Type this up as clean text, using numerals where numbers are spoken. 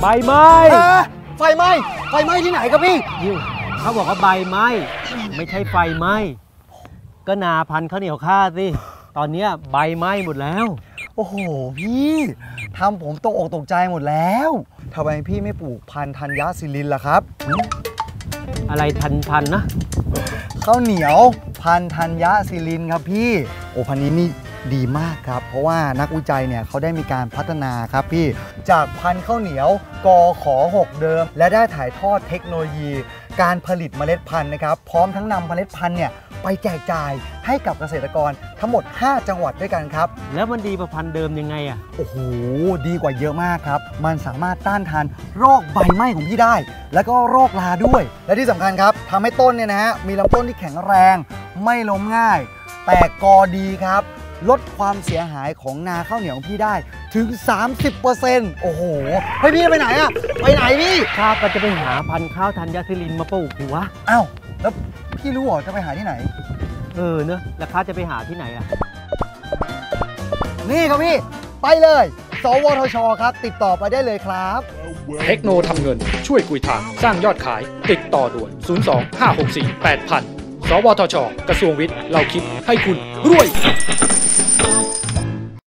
ไหม้ไฟไหม้ไฟไหม้ที่ไหนครับพี่เขาบอกว่าใบไหม้ไม่ใช่ไฟไหม้ก็นาพันธุ์ข้าวเหนียวข้าสิตอนนี้ใบไหม้หมดแล้วโอ้โหพี่ทำผมตกอกตกใจหมดแล้วทำไมพี่ไม่ปลูกพันธุ์ธัญญศิรินล่ะครับอะไรทันนะข้าวเหนียวพันธุ์ธัญญศิรินครับพี่โอ้พันธุ์นี้นี่ดีมากครับเพราะว่านักวิจัยเนี่ยเขาได้มีการพัฒนาครับพี่จากพันธุ์ข้าวเหนียวกข6เดิมและได้ถ่ายทอดเทคโนโลยีการผลิตเมล็ดพันธุ์นะครับพร้อมทั้งนำเมล็ดพันธุ์เนี่ยไปแจกจ่ายให้กับเกษตรกรทั้งหมด5จังหวัดด้วยกันครับแล้วมันดีกว่าพันธุ์เดิมยังไงอ่ะโอ้โหดีกว่าเยอะมากครับมันสามารถต้านทานโรคใบไหม้ของพี่ได้แล้วก็โรคราด้วยและที่สำคัญครับทำให้ต้นเนี่ยนะฮะมีลำต้นที่แข็งแรงไม่ล้มง่ายแตกกอดีครับลดความเสียหายของนาข้าวเหนียวของพี่ได้ถึง 30%โอ้โหเฮ้ยพี่ไปไหนอะไปไหนพี่ข้าก็จะไปหาพันธุ์ข้าวธัญญศิรินมาปลูกดิวะอ้าวแล้วพี่รู้เหรอจะไปหาที่ไหนเนอะแล้วข้าจะไปหาที่ไหนอะนี่ครับพี่ไปเลยสวทชครับติดต่อไปได้เลยครับเทคโนทำเงินช่วยกุยทางสร้างยอดขายติดต่อด่วน02 564 8000สวทชกระทรวงวิทย์เราคิดให้คุณรวย